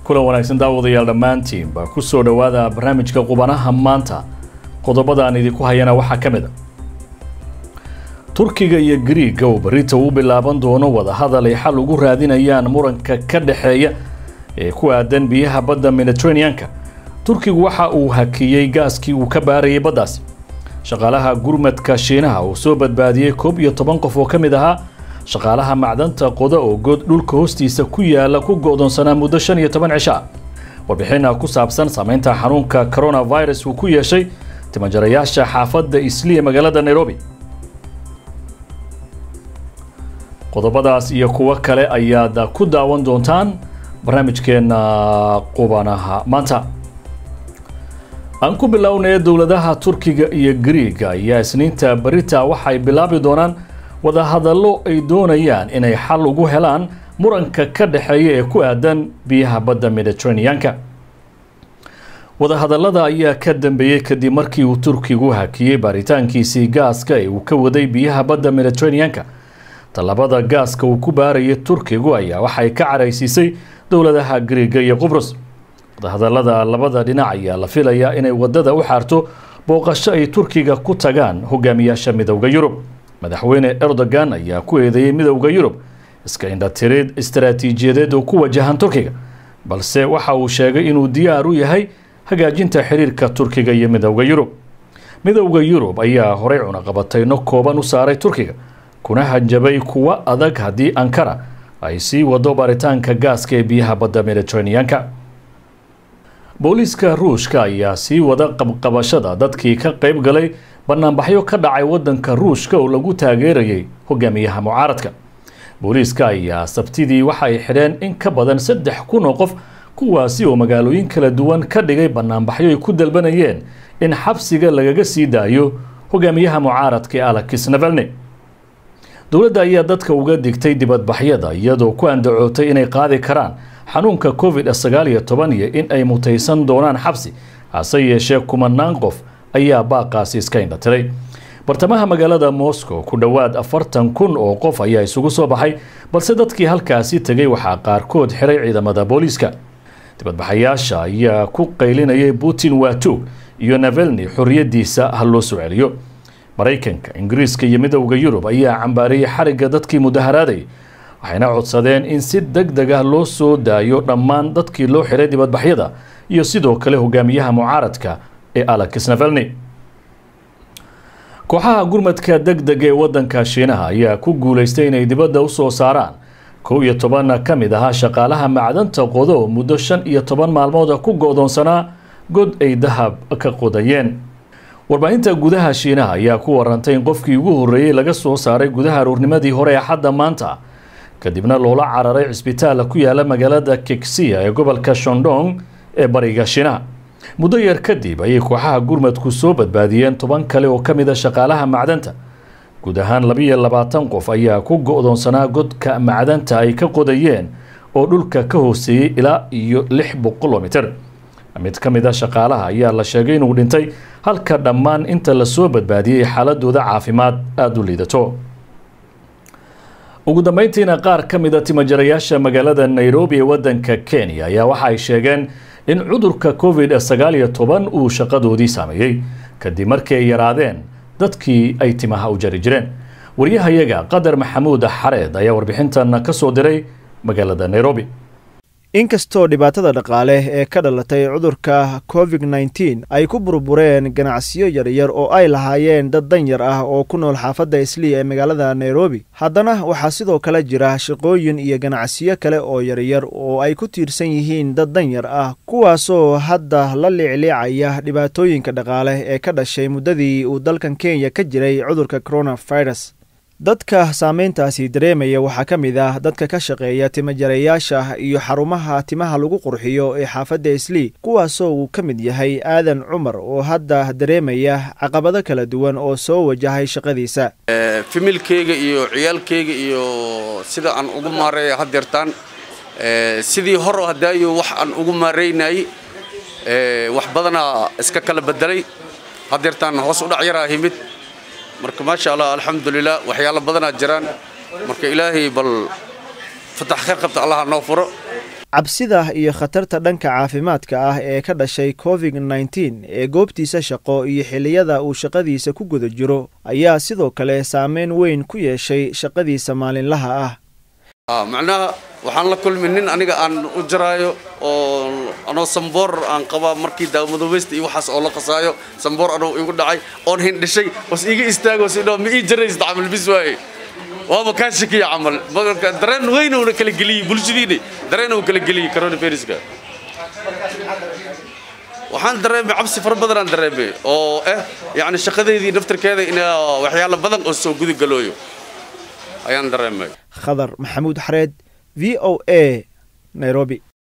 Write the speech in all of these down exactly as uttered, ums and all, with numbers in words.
kula wanaagsan daawadayaal dhamaantiin baa ku soo dhawaada barnaamijka qubanaha maanta qodobada aan idinku hayana waxa kamid ah Turkiga iyo Greece oo barita u bilaaban doono wada hadal ay xal ugu raadinayaan muranka ka dhaxeeya ee ku aadan biyaha badda Mediterranean-ka Turkigu waxa uu hakiyay gaaskii uu ka baarayay baddaas shaqaalaha gurmadka Shiinaha oo soo badbaadiyay koob iyo toban qof oo kamid ahaa shaqaalaha macdanta qoda oo god dhulka hoostiisa ku yaala ku go'doonsanaa muddo shan iyo toban cisho warbixinna ku saabsan saameynta xanuunka coronavirus uu ku yeeshay timajarayaasha xaafadda Islii magaalada Nairobi qodobadaas iyo kuwa kale ayaad ku daawan doontaan barnaamijkeena qubanaha maanta aan ku bilownay dawladaha Turkiga iyo Greece ayaa isniinta barita waxay bilaabi doonaan wada hadallo ay doonayaan inay xal ugu helaan muranka ka dhaxeeya ee ku aadan biyaha badda Mediterranean-ka wada hadallada ayaa ka dambeeyay kadib markii uu Turkigu hakiyay baaritaankiisii gaaska ee uu ka waday biyaha badda Mediterranean-ka talabada gaaska uu ku baarayay Turkigu ayaa waxay ka caraysiisay dawladaha Greece iyo Qobrus wada hadallada labada dhinac ayaa la filayaa inay wadada u xaarto booqasho ay Turkiga ku tagaan hogaamiyaasha midowga Yurub madaxweyne Erdogan ayaa ku eedeeyay midowga Yurub iska indhatirid istaraatiijiyadeed oo ku wajahan Turkiga balse waxa uu sheegay inuu diyaar u yahay hagaajinta xiriirka Turkiga iyo midowga Yurub midowga Yurub ayaa horey cunaqabatayno kooban u saaray Turkiga kuna hanjabay kuwa adag haddii Ankara ay sii wado baaritaanka gaaska ee biyaha badda Mediterranean-ka booliska Ruushka ayaa sii wada qabqabashada dadkii ka qayb galay banaanbaxyo ka dhacay wadanka Ruushka oo lagu taageerayay hogaamiyaha mucaaradka booliska ayaa sabtidii waxay xireen in ka badan saddex kun oo qof kuwaasi oo magaalooyin kala duwan ka dhigay banaanbaxyo ay ku dalbanayeen in xabsiga lagaga sii daayo hogaamiyaha mucaaradka Alex Navalny dawladda ayaa dadka uga digtay dibadbaxyada iyadoo ku andacootay inay qaadi karaan xanuunka covid sagaal iyo toban iyo in ay mutaysan doonaan xabsi hase yeeshee kumanaan qof ayaa baaqaasi iska indhatiray bartamaha magaalada Moscow ku dhawaad afartan kun oo qof ayaa isugu soo baxay balse dadkii halkaasi tagay waxa qaarkood xiray ciidamada booliska dibadbaxayaasha ayaa ku qaylinayay Putin waa tuug iyo Navalny xorriyadiisa ha loo soo celiyo Mareykanka Ingiriiska iyo midowga Yurub ayaa cambaariyay xariga dadkii mudaharaaday waxayna codsadeen in si degdeg ah loo soo daayo dhammaan dadkii loo xiray dibadbaxyada iyo sidoo kale hogaamiyaha mucaaradka ee Alex Navalny kooxaha gurmadka degdeg ee wadanka Shiinaha ayaa ku guuleystay inay dibadda u soo saaraan kow iyo toban ka mid ah shaqaalaha macdanta qodo muddo shan iyo toban maalmood ku go'doonsanaa god ay dahab ka qodayeen warbaahinta gudaha Shiinaha ayaa ku warantay in qofkii ugu horeeyay laga soo saaray gudaha aroornimadii hore ee xadda maanta kadibna loola cararay cisbitaal ku yaala magaalada Kexia ee gobolka Shandong ee bariga Shiinaha muddo yar kadib ayay kooxaha gurmadku soo badbaadiyeen toban kale oo kamid ah shaqaalaha macdanta guud ahaan laba iyo labaatan qof ayaa ku go'doonsanaa godka macdanta ay ka qodayeen oo dhulka ka hooseeyay ilaa iyo lix boqol mitir mid kamid ah shaqaalaha ayaa la sheegay inuu dhintay halka dhammaan inta la soo badbaadiyay xaaladooda caafimaad aad u liidato ugu dambeyntiina qaar kamid ah timajarayaasha magaalada Nairobi ee wadanka Kenya ayaa waxa ay sheegeen in cudurka covid sagaal iyo toban uu shaqadoodii saameeyay kadib markii ay yaraadeen dadkii ay timaha u jari jireen wariyahayaga Qadar Maxamuud Xareed ayaa warbixintan ka soo diray magaalada Nairobi inkastoo dhibaatada dhaqaale ee ka dhalatay cudurka covid nineteen ay ku burbureen ganacsiyo yaryar oo ay lahaayeen dad danyar ah oo ku nool xaafadda Islii ee magaalada Nairobi haddana waxaa sidoo kale jira shaqooyin iyo ganacsiyo kale oo yaryar oo ay ku tiirsan yihiin dad danyar ah kuwaasoo hadda la liicliicaya dhibaatooyinka dhaqaale ee ka dhashay muddadii uu dalkan Kenya ka jiray cudurka coronavirus dadka saameyntaasi dareemaya waxaa ka mid ah dadka ka shaqeeya timajarayaasha iyo xarumaha timaha lagu qurxiyo ee xaafadda Islii kuwaasoo uu ka mid yahay Aadan Cumar oo hadda dareemaya caqabado kala duwan oo soo wajahay shaqadiisa familkeyga iyo ciyaalkeyga iyo sida aan ugu maareeyo hadeertaan sidii hore hadaayo wax aan ugu maareynay wax badana iska kala bedelay hadeertaan hoos u dhac yaraa himid marka ma sha Allah alxamdulillah waxyaalo badan jiraan marka ilaahay bal فتح خير قبط الله نوفره cabsida iyo khatarta dhanka caafimaadka ah ee ka dhashay covid nineteen ee goobtiisa shaqo iyo xilliyada uu shaqadiisa ku guda jiro ayaa sidoo kale saameyn weyn ku yeeshay shaqadiisa maalinlaha ah. macnaha waxaan la kulmay nin aniga aan u jaraayo oo anoo samboor aan qaba markii daawadoobaysta iyo waxaas oo la qasaayo samboor anoo igu dhacay oon hindhishay was iga istaago sidoo ma ii jaraysta camal bis waaye waaba kaa shakiya camal dareen weyn oo kala geliyay bulshadiina dareen oo kala geliyay coronaviruska waxaan dareemay cabsi fara badan aan dareemay oo eh yani shaqadeedii naftarkeeda in waxyaalo badan oo soo gudu galooyo ayaan dareemay. Khadar Maxamuud Xareed V O A Nairobi.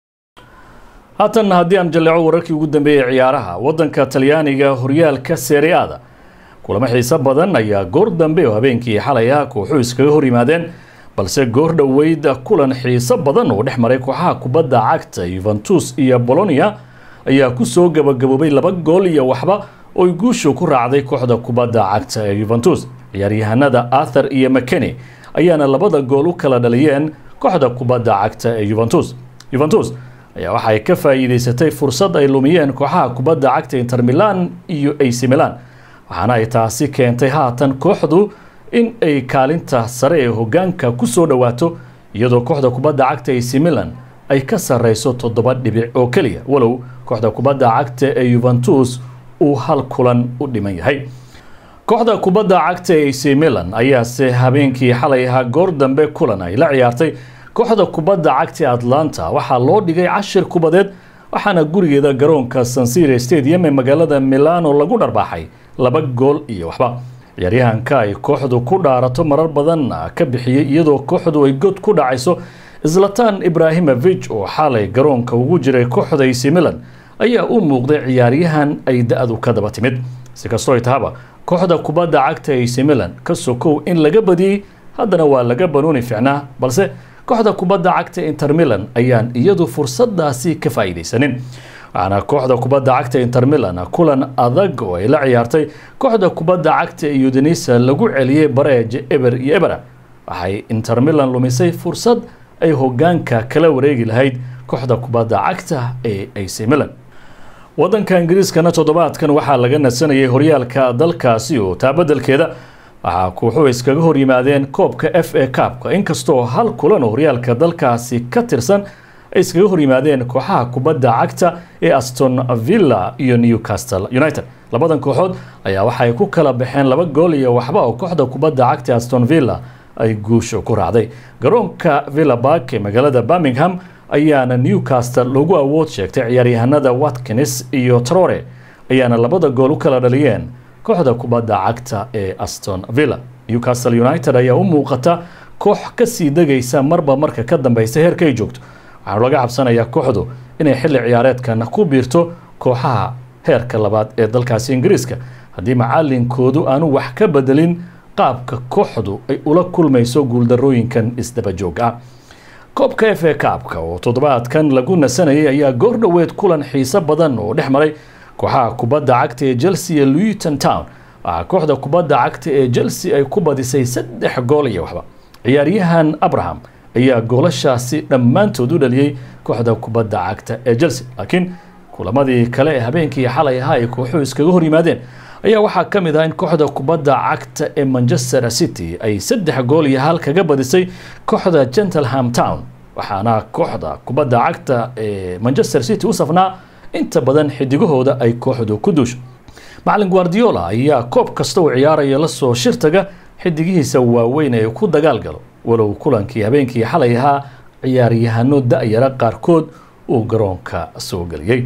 haatan haddii aan jaleeco wararkii ugu dambeeyay ciyaaraha wadanka Talyaaniga horyaalka Serie A kulamo xiiso badan ayaa goor dambe oo habeenkii xalay ah kooxu iskaga hor yimaadeen balse goor dhaweyd kulan xiiso badan oo dhex maray kooxaha kubadda cagta Juventus iyo Bologna ayaa ku soo gabagaboobay laba gool iyo waxba oo guushu ku raacday kooxda kubadda cagta ee Juventus. ciyaaryahanada Arthur iyo McKennie ayaana labada gool u kala dhaliyeen kooxda kubadda cagta ee Juventus. Juventus ayaa waxay ka faa'iideysatay fursad ay lumiyeen kooxaha kubadda cagta Inter Milan iyo A C Milan, waxaana ay taasi keentay haatan kooxdu in ay kaalinta sare ee hoggaanka ku soo dhawaato iyadoo kooxda kubadda cagta A C Milan ay ka sareyso toddoba dhibic oo kaliya walow kooxda kubadda cagta ee Juventus uu hal kulan u dhiman yahay. kooxda kubadda cagta ee A C Milan ayaa se habeenkii xalay ahaa goor dambe kulan ay la ciyaartay kooxda kubadda cagta Atlanta waxaa loo dhigay cashir kubadeed waxaana gurigeeda garoonka San Siro Stadium ee magaalada Milano lagu dharbaaxay laba gool iyo waxba. ciyaaryahanka ay kooxdu ku dhaarato marar badan ka bixiyay iyadoo kooxdu ay god ku dhacayso Zlatan Ibrahimovic oo xalay garoonka ugu jiray kooxda A C Milan ayaa u muuqday ciyaaryahan ay da'du ka daba timid. si kastoo ay tahaba kooxda kubadda cagta A C Milan ka sokow in laga badiyay haddana waa laga banooni fiicnaa balse kooxda kubadda cagta Inter Milan ayaan iyadu fursadaasi ka faa'iideysanin. waxaana kooxda kubadda cagta Inter Milan kulan adag oo ay la ciyaartay kooxda kubadda cagta Udinese lagu celiyay bareej eber iyo eber. waxay Inter Milan lumisay fursad ay hoggaanka kala wareegi lahayd kooxda kubadda cagta ee A C Milan. wadanka Ingiriiskana toddobaadkan waxaa laga nasanayay horyaalka dalkaasi oo taabadalkeeda waxaa kooxuhu iskaga hor yimaadeen koobka F A Cup inkastoo hal kulan oo horyaalka dalkaasi ka tirsan ay iskaga hor yimaadeen kooxaha kubadda cagta ee Aston Villa iyo Newcastle United. labadan kooxood ayaa waxay ku kala baxeen laba gool iyo waxba oo kooxda kubadda cagta Aston Villa ay guusho ku raacday. garoonka Villa Park ee magaalada Birmingham ayaana Newcastle lagu awood sheegtay ciyaaryahanada Watkins iyo Traore ayaana labada gool u kala dhaliyeen kooxda kubadda cagta ee Aston Villa. Newcastle United ayaa u muuqata koox ka sii dagaysa marba marka ka dambaysa heerka ay joogto. waxaa laga cabsanayaa kooxdu inay xilli ciyaareedkan ku biirto kooxaha heerka labaad ee dalkaasi Ingiriiska haddii macallinkoodu aanu wax ka bedelin qaabka kooxdu ay ula kulmayso guuldarooyinkan isdaba joog ah. koobka F A Cup oo toddobaadkan lagu nasanayay ayaa goor dhaweed kulan xiiso badan oo dhex maray kooxaha kubadda cagta ee Chelsea iyo Luton Town. waxaa kooxda kubadda cagta ee Chelsea ay ku badisay saddex gool iyo waxba. ciyaaryahan Abraham ayaa goolashaasi dhammaantood u dhaliyay kooxda kubadda cagta ee Chelsea, laakiin kulamadii kale ee habeenkii xalay ahaa ay kooxuhu iskaga hor yimaadeen ayaa waxaa ka mid ah in kooxda kubadda cagta ee Manchester City ay saddex gool iyo hal kaga badisay kooxda Cheltenham Town. waxaana kooxda kubadda cagta ee Manchester City u safnaa inta badan xidigahooda ay kooxdu ku duusho. macallin Guardiola ayaa koob kasta uu ciyaaraya la soo shirtaga xidigihiisa waaweyn ee ku dagaal galo walow kulankii habeenkii xalay ahaa ciyaaryahano da'yara qaarkood uu garoonka soo galiyay.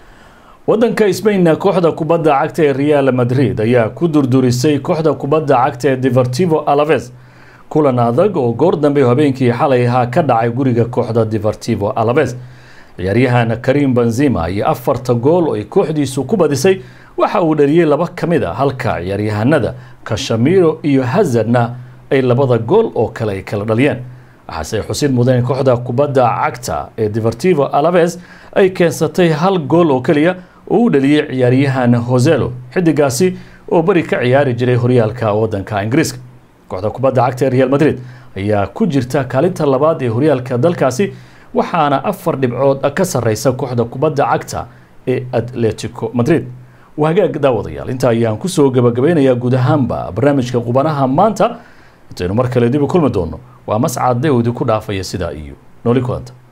wadanka Spain kooxda kubadda cagta ee Real Madrid ayaa ku durdurisay kooxda kubadda cagta ee Deportivo Alaves kulan adag oo goor dambe habeenkii xalay ahaa ka dhacay guriga kooxda Deportivo Alaves. ciyaaryahan Karim Benzema iyo afarta gool oo ay kooxdiisu ku badisay waxa uu dhaliyay laba kamid ah halka ciyaaryahanada Casemiro iyo Hazardna ay labada gool oo kale ay kala dhaliyeen. waxaase xusid mudan in kooxda kubadda cagta ee Deportivo Alaves ay keensatay hal gool oo kaliya oo uu dhaliyay ciyaaryahan Joselu xidigaasi oo bari ka ciyaari jiray horyaalka wadanka Ingiriiska. kooxda kubadda cagta ee Real Madrid ayaa ku jirta kaalinta labaad ee horyaalka dalkaasi waxaana afar dhibcood ka sarreysa kooxda kubadda cagta ee Atletico Madrid. وهاجاك داود يال انت ايام كسو gabagabeynaya guud ahaanba barnaamijka qubanaha maanta intaynu mar kale dib u kulmi doono waa mas'aad deewdi ku dhaafaya sida iyo nooli kulanta